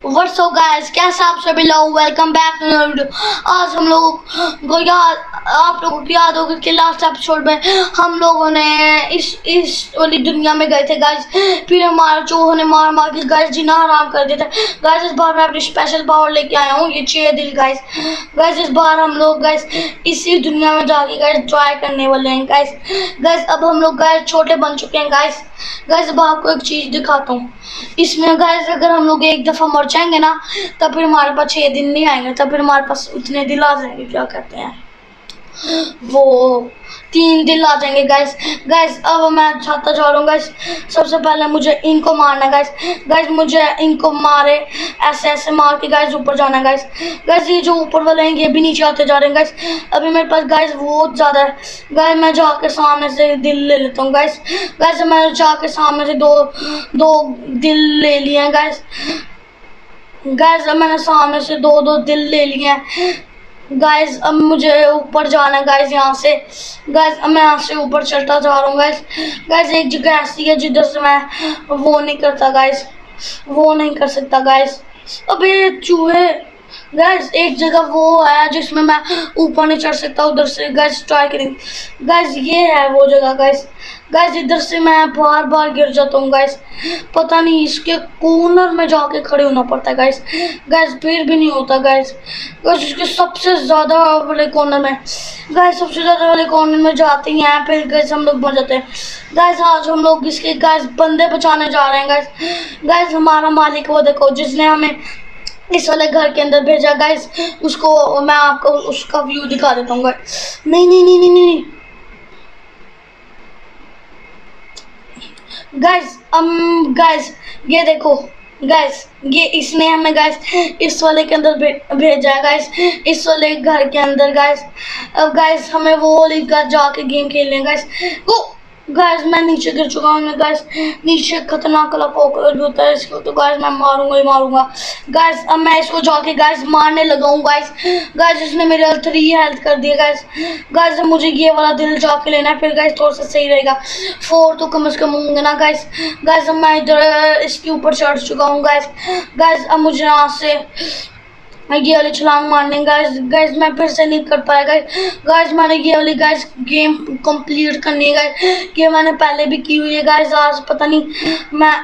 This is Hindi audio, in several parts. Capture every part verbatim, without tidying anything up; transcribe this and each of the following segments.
व्हाट्स अप गाइस, कैसे आप सभी लोग। Welcome back to new video. आज हम लोगों को याद आप लोगों को याद होगा कि लास्ट एपिसोड में हम लोगों ने इस इस वाली दुनिया में गए थे गाइस। फिर हमारा चूहों ने मार मार के गाइस जीना हराम कर दिया था गाइस। इस बार मैं अपनी स्पेशल पावर लेके आया हूँ, ये छह दिल गाइस। गाइस इस बार हम लोग गाइस इसी दुनिया में जाके गाइस ट्राई करने वाले हैं गाइस। गाइस अब हम लोग गाइस छोटे बन चुके हैं गाइस। गाइस अब आपको एक चीज दिखाता हूँ। इसमें गाइस अगर हम लोग एक दफा मर जाएंगे ना, तब फिर हमारे पास छह दिन नहीं आएंगे, तब फिर हमारे पास उतने दिल आ जाएंगे, क्या कहते हैं वो तीन दिल आ जाएंगे गाइस। गाइस अब मैं चाहता जा रहा हूँ गाइस, सबसे पहले मुझे इनको मारना गाइस। गाइस मुझे इनको मारे ऐसे ऐसे मार के गाइस ऊपर जाना है गाइस। गाइस ये जो ऊपर वाले हैं ये भी नीचे आते जा रहे हैं गाइस। अभी मेरे पास गाइस बहुत ज़्यादा है गाइस। मैं जाके सामने से दिल ले लेता हूँ गाइस। गाइस मैं जाके सामने से दो दो दिल ले लिए हैं गाइस। गाइस अब मैंने सामने से दो दो दिल ले लिए हैं गाइस। अब मुझे ऊपर जाना है गाइस यहाँ से। गाइस अब मैं यहाँ से ऊपर चलता जा रहा हूँ गाइस। गाइस एक जगह ऐसी है जिधर से मैं वो नहीं करता गाइस, वो नहीं कर सकता गाइस। अबे चूहे गाइस एक जगह वो है जिसमें मैं ऊपर नहीं चढ़ सकता, उधर से गाइस ट्राई करेंगे गाइस। ये है वो जगह गाइस। गाइस इधर से मैं बार बार गिर जाता हूँ गाइस, पता नहीं इसके कॉर्नर में जाके खड़े होना पड़ता है गाइस। गाइस फिर भी नहीं होता गाइस। गाइस इसके सबसे ज़्यादा वाले कॉर्नर में गाइस सबसे ज़्यादा वाले कॉर्नर में जाते हैं, फिर गाइस हम लोग मर जाते हैं गाइस। आज हम लोग इसके गाइस बंदे बचाने जा रहे हैं गाइस। गाइस हमारा मालिक वो देखो जिसने हमें इस वाले घर के अंदर भेजा गाइस, उसको मैं आपको उसका व्यू दिखा देता हूँ गाइस। नहीं नहीं नहीं नहीं नहीं गाइस um गाइस ये देखो गाइस, ये इसने हमें गाइस इस वाले के अंदर भे, भेजा है गाइस, इस वाले घर के अंदर गाइस। अब गाइस हमें वो वाली घर जाके गेम खेलने गाइस। गो गाइस मैं नीचे गिर चुका हूँ गाइस। नीचे खतरनाक वाला कॉकरोच होता है, इसको तो गाइस मैं मारूंगा ही मारूंगा गाइस। अब मैं इसको जाके गाइस मारने लगा हूँ गाइस। गाइस इसने मेरे हेल्थ थ्री हेल्थ कर दिया गाइस। गाइस अब मुझे ये वाला दिल जाके लेना है, फिर गाइस थोड़ा सा सही रहेगा। फोर तो कम से कम होंगे ना गाइस। गाइस अब मैं इधर इसके ऊपर चढ़ चुका हूँ गाइस। गाइस अब मुझे यहाँ से ये वाली छलांग मारने गाइस। गाइस मैं फिर से नहीं कर पाया गाइस। गाइस मैंने ये वाली गाइस गेम कंप्लीट करनी है गाइस। ये मैंने पहले भी की हुई है गाइस। आज पता नहीं मैं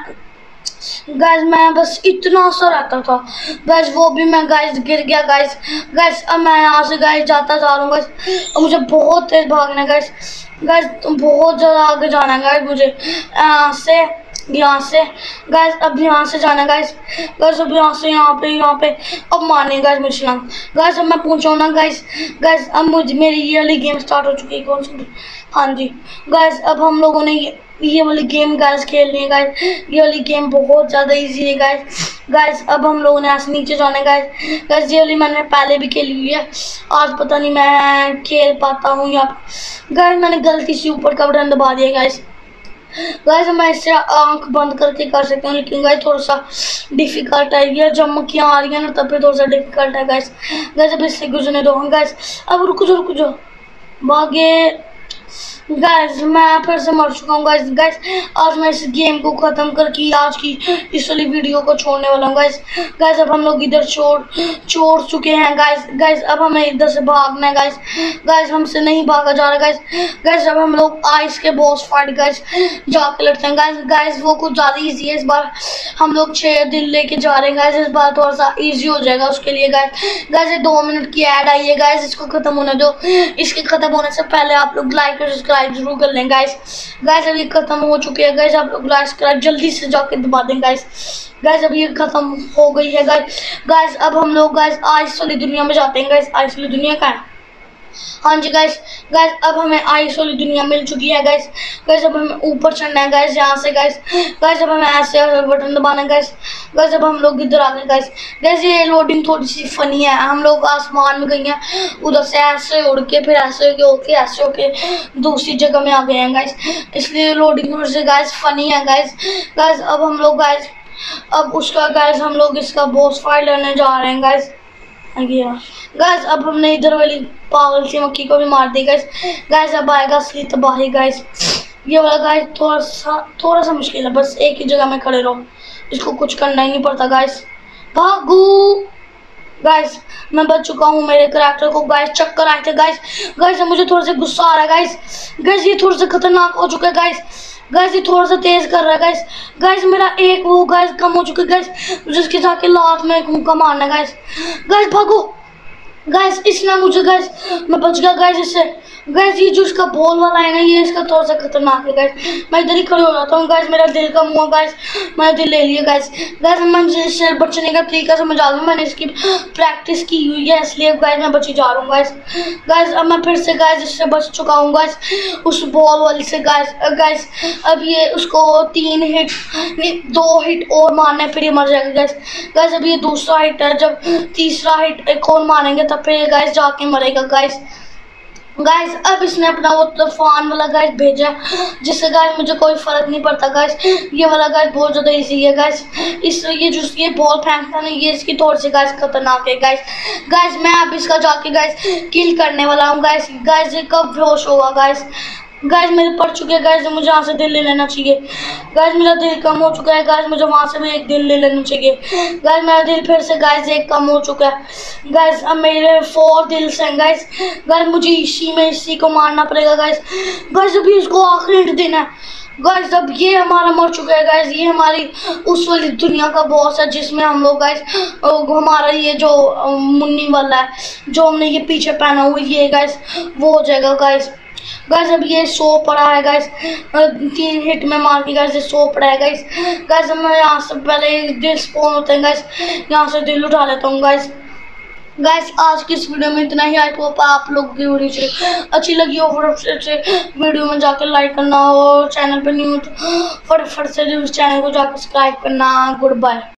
गाइस मैं बस इतना सा रहता था गाइस, वो भी मैं गाइस गिर गया गाइस। गाइस अब मैं यहाँ से गाइस जाता जा रहा हूँ गाइस, और मुझे बहुत तेज भागना है गाइस। गाइस बहुत ज़्यादा आगे जाना है गाइस मुझे यहाँ से यहाँ से गाइस। अब यहाँ से जाना गाइस। गाइस अब यहाँ से यहाँ पे यहाँ पे अब मारने गाइस मुझे छलांग गाइस। अब मैं पहुँचा ना गाइस। गाइस अब मुझे मेरी ये वाली गेम स्टार्ट हो चुकी है। कौन सी? हाँ जी गाइस अब हम लोगों ने ये ये वाली गेम गाइस खेलनी है गाइस। ये वाली गेम बहुत ज़्यादा इजी है गाइस। गाइस अब हम लोगों ने ऐसे नीचे जाना है गाइस। गाइस ये वाली मैंने पहले भी खेली हुई है, आज पता नहीं मैं खेल पाता हूँ या गाइस मैंने गलती से ऊपर का बटन दबा दिया गाइस। गाइस मैं इससे आंख बंद करके कर सकता हूँ, लेकिन गाइस थोड़ा सा डिफिकल्ट है। ये चमकियाँ आ रही है ना, तब पे थोड़ा सा डिफिकल्ट है गाइस। गाइस अब इससे गुजरने दो गाइस। अब रुको जो रुको जो भागे गाइस। मैं फिर से मर चुका हूँ गाइस। गाइस आज मैं इस गेम को ख़त्म करके आज की इस वाली वीडियो को छोड़ने वाला हूँ गाइस। गाइस अब हम लोग इधर छोड़ छोड़ चुके हैं गाइस। गाइस अब हमें इधर से भागना है गाइस। गाइस हमसे नहीं भागा जा रहा गाइस। गाइस अब हम लोग आइस के बॉस फाइट गाइस जाके लड़ते हैं गाइस। गाइस वो कुछ ज़्यादा ईजी है, इस बार हम लोग छः दिल लेके जा रहे हैं गाइस। इस बार थोड़ा सा ईजी हो जाएगा उसके लिए गाइस। गाइस दो मिनट की ऐड आई है गाइस, इसको ख़त्म होने दो। इसके ख़त्म होने से पहले आप लोग लाइक और सब्सक्राइब जरूर कर लें गाइस। गाइस अब ये खत्म हो चुके हैं गाइस, आप लोग लाइक सब्सक्राइब जल्दी से जाके दबा दें गाइस। गाइस अब ये खत्म हो गई है गाइस। गाइस अब हम लोग गाइस आइस वाली दुनिया में जाते हैं गाइस। आइस वाली दुनिया का है, हाँ जी गाइस। गाइस अब हमें आइस वाली दुनिया मिल चुकी है गाइस। गाइस अब हमें ऊपर चढ़ना है गाइस यहाँ से गाइस। गाइस अब हमें ऐसे बटन दबाना है गाइस। गाइस अब हम लोग इधर आ गए गाइस। गाइस ये लोडिंग थोड़ी सी फनी है, हम लोग आसमान में गए हैं, उधर से ऐसे उड़ के फिर ऐसे होके ऐसे होके दूसरी जगह में आ गए हैं गाइस, इसलिए लोडिंग थोड़ी सी गाइस फनी है गाइस। गाइस अब हम लोग गाइस अब उसका गाइस हम लोग इसका बॉस फाइट लेने जा रहे हैं गाइस। गाइस अब हमने इधर वाली पागल सी मक्खी को भी मार दी गाइस। गाइस अब आएगा असली तबाही गाइस। ये वाला गाइस थोड़ा सा थोड़ा सा मुश्किल है, बस एक ही जगह में खड़े रहो, इसको कुछ करना ही नहीं पड़ता गाइस। भागू। गाइस मैं बच चुका हूँ, मेरे करैक्टर को गाइस चक्कर आए थे गाइस। गाइस मुझे थोड़ा सा गुस्सा आ रहा है गाइस। गाइस ये थोड़ा सा खतरनाक हो चुका है गाइस। गाइस ये थोड़ा सा तेज कर रहा है गाइस। गाइस मेरा एक वो गाइस कम हो चुका है गाइस, जिसके जाके लात में एक मुक्का मारना है गाइस। गाइस भागो। गाइस इसने मुझे गाइस, मैं बच गया गाइस इससे। गाइस ये जो इसका बॉल वाला है ना, ये इसका थोड़ा सा खतरनाक है गाइस। मैं इधर ही खड़े हो जाता हूँ गाइस, मेरा दिल का मुँह गाइस, मैंने दिल ले लिया गाइस। गाइस मैं इससे बचने का तरीका समझ आ गया, मैंने इसकी प्रैक्टिस की हुई है, इसलिए गाइस मैं बची जा रहा हूँ गाइस। गाइस अब मैं फिर से गाइस इससे बच चुका हूँ गाइस, उस बॉल वाली से गाइस। गाइस अब ये उसको तीन हिट नहीं दो हिट और मारने फिर ये मर जाएगा गाइस। गाइस अब ये दूसरा हिट है, जब तीसरा हिट एक और मारेंगे तब फिर गाइस जाके मरेगा गाइस। गाइस अब इसने अपना वो तूफान वाला गाइस भेजा, जिससे गाइस मुझे कोई फर्क नहीं पड़ता गाइस। ये वाला गाइस बहुत ज्यादा इजी है गाइस। इस ये जो ये बॉल फेंकता नहीं, ये इसकी थोड़ी सी गाइस खतरनाक है गाइस। गाइस मैं अब इसका जाके गाइस किल करने वाला हूँ गाइस। गाइस ये कब बेहोश होगा गाइस। गाइस मेरे पड़ चुके हैं गाइस, मुझे यहाँ से दिल ले लेना चाहिए गाइस। मेरा दिल कम हो चुका है गाइस, मुझे वहाँ से भी एक दिल ले लेना चाहिए गाइस। मेरा दिल फिर से गाइस एक कम हो चुका है गाइस। अब मेरे फोर दिल्स हैं गाइस। गाइस मुझे इसी में इसी को मारना पड़ेगा गाइस। गाइस अभी इसको आखिरी हिट देना है गाइस। अब ये हमारा मर चुका है गाइस। ये हमारी उस वाली दुनिया का बॉस है, जिसमें हम लोग गाइस हमारा ये जो मुन्नी वाला है, जो हमने ये पीछे पहना हुआ ये गाइस, वो हो जाएगा गाइस। गाइस अब ये सो पड़ा है गाइस, तीन हिट में मार के गाइस ये सो पड़ा है गाइस। गाइस मैं यहाँ से पहले दिल स्पॉन होते हैं गाइस, यहाँ से दिल उठा लेता हूँ गाइस। गाइस आज की इस वीडियो में इतना ही। आई होप आप लोग की वीडियो अच्छी लगी हो, फटाफट से वीडियो में जाकर लाइक करना, और चैनल पे न्यू फटाफट से उस चैनल को जाकर सब्सक्राइब करना। Good bye.